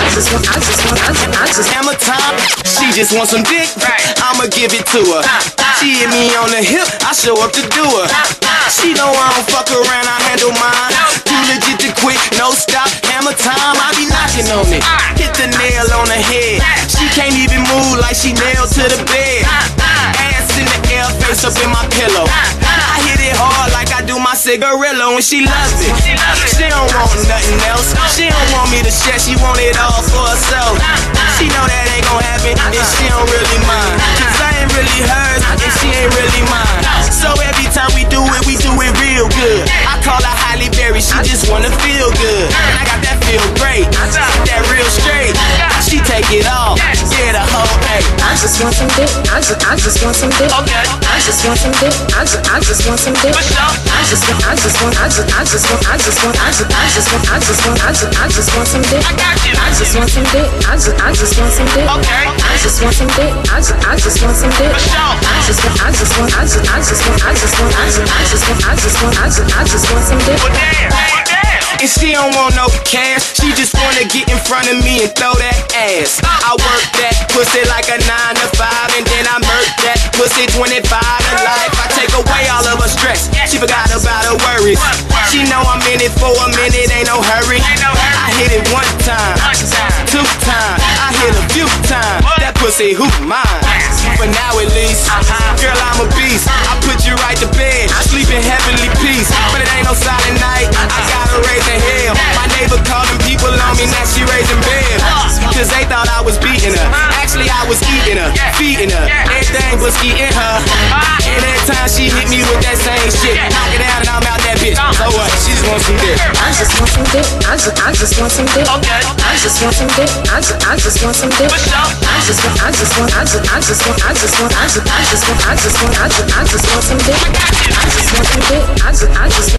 Hammer time, she just wants some dick, I'ma give it to her. She hit me on the hip, I show up to do her. She know I don't fuck around, I handle mine. Too legit to quit, no stop, hammer time, I be knocking on it. Hit the nail on the head, she can't even move like she nailed to the bed. Ass in the air, face up in my pillow. I hit it hard like I do my cigarillo, and she loves it. She don't want nothing else, she don't want me to share, she want it all for herself. She know that ain't gon' happen, and she don't really mind, cause I ain't really hers, and she ain't really mine. So every time we do it real good. I call her Halle Berry, she just wanna feel good. And I got that feel great, that real straight. She take it all, yeah, the whole thing. I just want some dick, I just want some dick. Okay. I just want some dick, I just want some dick. For sure. I just want some dick. I got you. I just want some dick, I just want some dick. Okay. I just want some dick, I just want some dick. For sure. I just want some dick. Well, damn. And she don't want no cash, she just wanna get in front of me and throw that ass. I work that pussy like a 9 to 5, and then I murk that pussy 25 to life. I take away all of her stress, she forgot about her worries. She know I'm in it for a minute, ain't no hurry. I hit it 1 time, 2 times, I hit a few times. That pussy who mine, for now at least. Girl, I'm a beast, I put you right to bed, sleep in heavenly peace. But it ain't no silent night, I gotta raise hell. My neighbor calling people on me, now she raising bell. Cause they thought I was beating her, actually I was eating her, feeding her. Everything was eating her. And every time she hit me with that same shit, knock it out and I'm out that bitch. So what? She just wants some dick. I just want some dick, I just want some dick. Okay. I just want some dick, I just want some dick. For sure. I just want some dick. I just want some dick. I just want some dick. I just